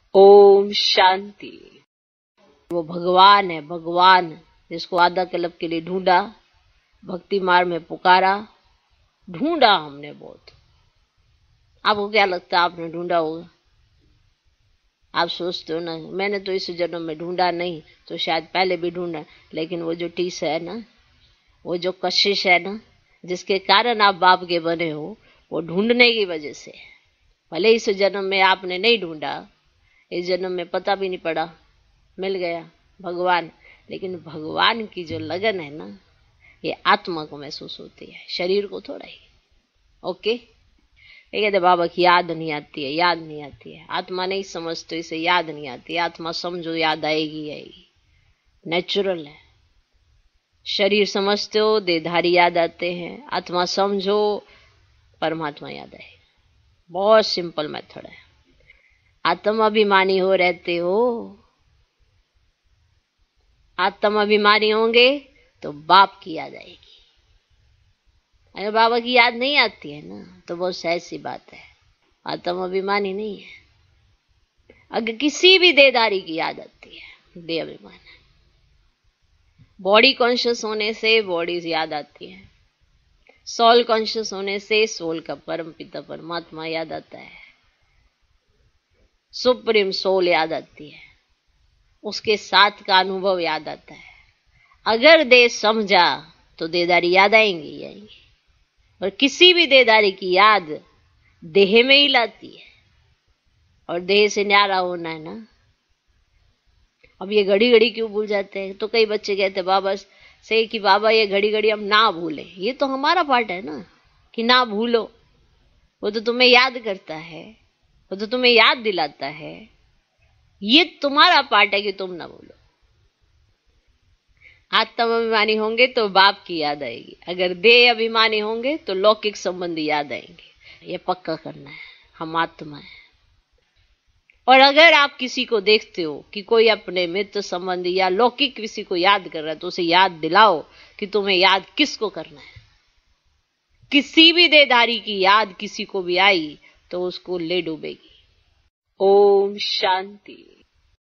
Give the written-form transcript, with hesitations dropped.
ओम शांति। वो भगवान है, भगवान जिसको आधा कल्प के लिए ढूंढा, भक्ति मार्ग में पुकारा, ढूंढा हमने बहुत। आपको क्या लगता है आपने ढूंढा होगा? आप सोचते हो ना मैंने तो इस जन्म में ढूंढा नहीं, तो शायद पहले भी ढूंढा। लेकिन वो जो टीस है ना, वो जो कशिश है ना, जिसके कारण आप बाप के बने हो, वो ढूंढने की वजह से। भले इस जन्म में आपने नहीं ढूंढा, इस जन्म में पता भी नहीं पड़ा, मिल गया भगवान। लेकिन भगवान की जो लगन है ना, ये आत्मा को महसूस होती है, शरीर को थोड़ा ही। ओके, ये कहते बाबा की याद नहीं आती है, याद नहीं आती है। आत्मा नहीं समझते, इसे याद नहीं आती। आत्मा समझो, याद आएगी आएगी, नेचुरल है। शरीर समझते हो, देहधारी याद आते हैं। आत्मा समझो, परमात्मा याद आए। बहुत सिंपल मेथड है। आत्म अभिमानी हो रहते हो, आत्म अभिमानी होंगे तो बाप की याद आएगी। अगर बाबा की याद नहीं आती है ना, तो बहुत सहज सी बात है, आत्म अभिमानी नहीं है। अगर किसी भी देहधारी की याद आती है, देह अभिमान है। बॉडी कॉन्शियस होने से बॉडी याद आती है, सोल कॉन्शियस होने से सोल का परम पिता परमात्मा याद आता है, सुप्रीम सोल याद आती है, उसके साथ का अनुभव याद आता है। अगर देह समझा तो देहदारी याद आएंगी आएंगी। और किसी भी देहदारी की याद देह में ही लाती है, और देह से न्यारा होना है ना। अब ये घड़ी घड़ी क्यों भूल जाते हैं? तो कई बच्चे कहते बाबा से कि बाबा ये घड़ी घड़ी हम ना भूलें। ये तो हमारा पार्ट है ना कि ना भूलो। वो तो तुम्हें याद करता है, वो तो तुम्हें याद दिलाता है। ये तुम्हारा पार्ट है कि तुम ना भूलो। आत्म अभिमानी होंगे तो बाप की याद आएगी, अगर देह अभिमानी होंगे तो लौकिक संबंधी याद आएंगे। ये पक्का करना है, हम आत्मा है। और अगर आप किसी को देखते हो कि कोई अपने मित्र संबंधी या लौकिक किसी को याद कर रहा है, तो उसे याद दिलाओ कि तुम्हें याद किसको करना है। किसी भी देहधारी की याद किसी को भी आई तो उसको ले डूबेगी। ओम शांति।